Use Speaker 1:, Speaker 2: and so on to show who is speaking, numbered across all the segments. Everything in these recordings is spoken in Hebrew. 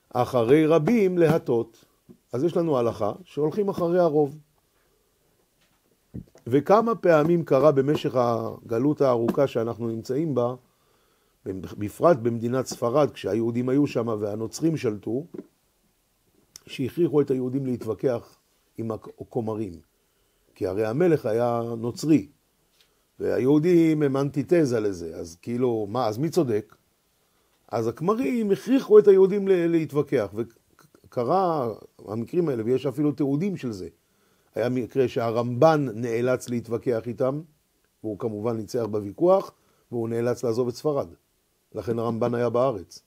Speaker 1: אחרי רבים להטות. אז יש לנו הלכה שהולכים אחרי הרוב. וכמה פעמים קרה במשך הגלות הארוכה שאנחנו נמצאים בה, בפרט במדינת ספרד, כשהיהודים היו שם והנוצרים שלטו, שהכריחו את היהודים להתווכח עם הכומרים. כי הרי המלך היה נוצרי, והיהודים הם אנטיתזה לזה, אז כאילו, מה, אז מי צודק? אז הכמרים הכריחו את היהודים להתווכח, וקרה המקרים האלה, ויש אפילו תיעודים של זה. היה מקרה שהרמב"ן נאלץ להתווכח איתם, והוא כמובן ניצח בוויכוח, והוא נאלץ לעזוב את ספרד. לכן הרמב"ן היה בארץ.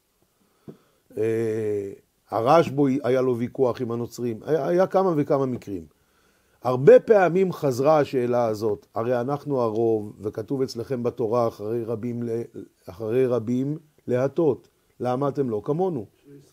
Speaker 1: הרשב"י היה לו ויכוח עם הנוצרים, היה כמה וכמה מקרים. הרבה פעמים חזרה השאלה הזאת, הרי אנחנו הרוב, וכתוב אצלכם בתורה אחרי רבים להטות. למה אתם לא כמונו?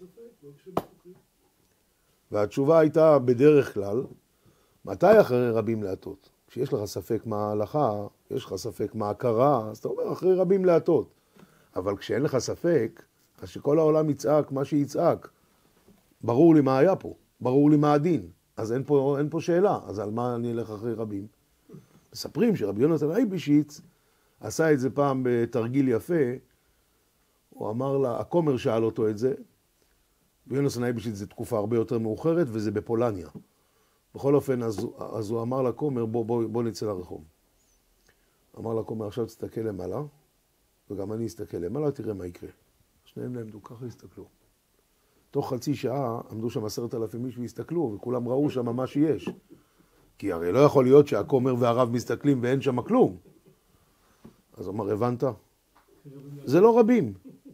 Speaker 1: והתשובה הייתה בדרך כלל, מתי אחרי רבים להטות? כשיש לך ספק מה ההלכה, יש לך ספק מה ההכרה, אז אתה אומר אחרי רבים להטות. אבל כשאין לך ספק, אז שכל העולם יצעק מה שיצעק. ברור לי מה היה פה, ברור לי מה הדין. אז אין פה שאלה, אז על מה אני אלך אחרי רבים? מספרים שרבי יונתן אייבשיץ עשה את זה פעם בתרגיל יפה, הוא אמר לה, הכומר שאל אותו את זה, ויונתן אייבשיץ זה תקופה הרבה יותר מאוחרת, וזה בפולניה. בכל אופן, אז הוא אמר לכומר, בוא נצא לרחוב. אמר לכומר, עכשיו תסתכל למעלה, וגם אני אסתכל למעלה, תראה מה יקרה. שניהם נעמדו, ככה הסתכלו. תוך חצי שעה עמדו שם 10,000 איש והסתכלו, וכולם ראו שם מה שיש. כי הרי לא יכול להיות שהכומר והרב מסתכלים ואין שם כלום. אז הוא אמר, הבנת? זה לא רבים.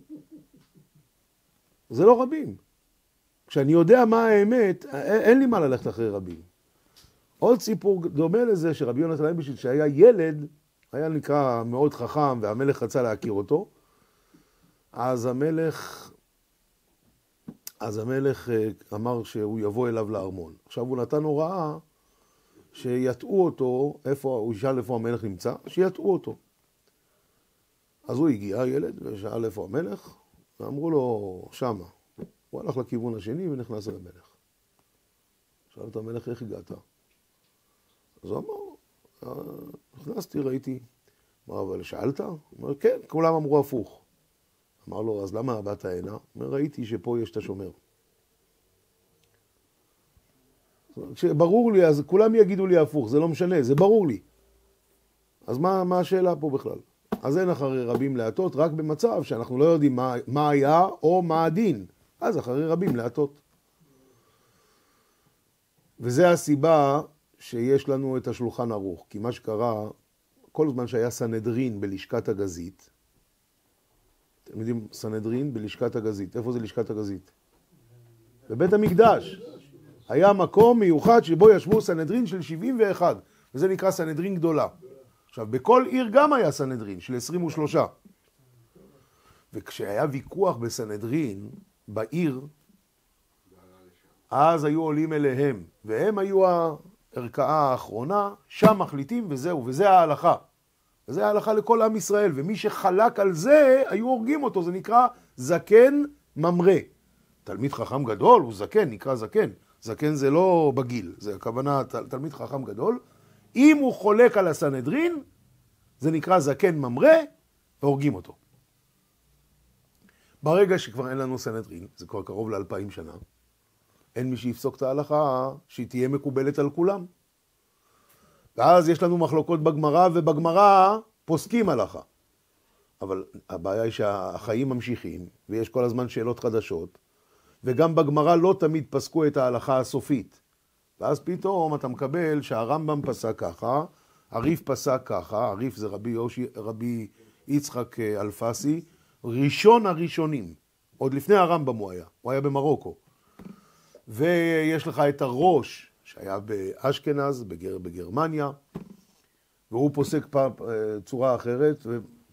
Speaker 1: זה לא רבים. כשאני יודע מה האמת, אין לי מה ללכת אחרי רבים. עוד סיפור דומה לזה שרבי יונתן אייבשיץ, שהיה ילד, היה נקרא מאוד חכם, והמלך רצה להכיר אותו, אז המלך אמר שהוא יבוא אליו לארמון. עכשיו הוא נתן הוראה שיטעו אותו, הוא ישאל איפה המלך נמצא, שיטעו אותו. אז הוא הגיע, הילד, ושאל איפה המלך, ואמרו לו, שמה. הוא הלך לכיוון השני ונכנס אל המלך. שאל את המלך, איך הגעת? אז הוא אמר, נכנסתי, ראיתי. אמר, אבל שאלת? הוא אומר, כן, כולם אמרו הפוך. אמר לו, אז למה באת הנה? הוא אומר, ראיתי שפה יש את השומר. כשברור לי, אז כולם יגידו לי הפוך, זה לא משנה, זה ברור לי. אז מה השאלה פה בכלל? אז אין אחרי רבים להטות, רק במצב שאנחנו לא יודעים מה היה או מה הדין. אז אחרי רבים להטות. וזה הסיבה שיש לנו את השולחן ערוך. כי מה שקרה, כל זמן שהיה סנהדרין בלשכת הגזית, אתם יודעים, סנהדרין בלשכת הגזית. איפה זה לשכת הגזית? בבית המקדש. היה מקום מיוחד שבו ישבו סנהדרין של 71, וזה נקרא סנהדרין גדולה. עכשיו, בכל עיר גם היה סנהדרין של 23. וכשהיה ויכוח בסנהדרין, בעיר, אז היו עולים אליהם, והם היו הערכאה האחרונה, שם מחליטים וזהו, וזה ההלכה. וזה ההלכה לכל עם ישראל, ומי שחלק על זה, היו הורגים אותו, זה נקרא זקן ממרה. תלמיד חכם גדול, הוא זקן, נקרא זקן. זקן זה לא בגיל, זה הכוונה תלמיד חכם גדול. אם הוא חולק על הסנהדרין, זה נקרא זקן ממרה, והורגים אותו. ברגע שכבר אין לנו סנהדרין, זה כבר קרוב ל2000 שנה, אין מי שיפסוק את ההלכה שהיא תהיה מקובלת על כולם. ואז יש לנו מחלוקות בגמרא, ובגמרא פוסקים הלכה. אבל הבעיה היא שהחיים ממשיכים, ויש כל הזמן שאלות חדשות, וגם בגמרא לא תמיד פסקו את ההלכה הסופית. ואז פתאום אתה מקבל שהרמב"ם פסק ככה, הריף פסק ככה, הריף זה רבי יצחק אלפסי, ראשון הראשונים, עוד לפני הרמב"ם הוא היה במרוקו. ויש לך את הראש, שהיה באשכנז, בגרמניה, והוא פוסק צורה אחרת,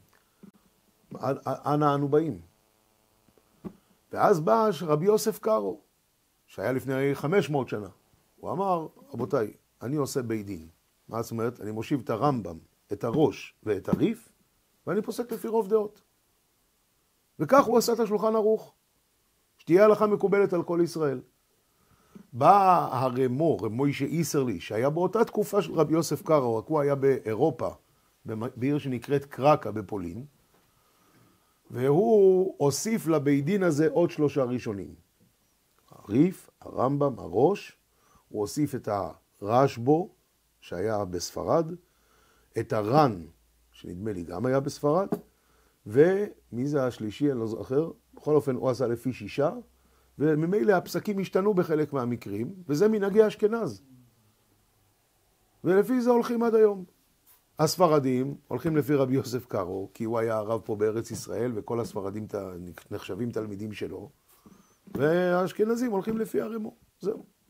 Speaker 1: ואנה אנו באים. ואז בא רבי יוסף קארו, שהיה לפני 500 שנה. הוא אמר, רבותיי, אני עושה בית דין. מה זאת אומרת? אני מושיב את הרמב"ם, את הראש ואת הריף, ואני פוסק לפי רוב דעות. וכך הוא עשה את השולחן ערוך. שתהיה הלכה מקובלת על כל ישראל. בא הרמו, רמוישה איסרלי, שהיה באותה תקופה של רבי יוסף קארו, רק הוא היה באירופה, בעיר שנקראת קרקה בפולין, והוא הוסיף לבית דין הזה עוד 3 ראשונים. הריף, הרמב"ם, הראש, הוא הוסיף את הרשב"ו, שהיה בספרד, את הר"ן, שנדמה לי גם היה בספרד, ומי זה השלישי, אני לא זוכר, בכל אופן הוא עשה לפי 6, וממילא הפסקים השתנו בחלק מהמקרים, וזה מנהגי אשכנז. ולפי זה הולכים עד היום. הספרדים הולכים לפי רבי יוסף קארו, כי הוא היה הרב פה בארץ ישראל, וכל הספרדים נחשבים תלמידים שלו, והאשכנזים הולכים לפי הרמו. זהו.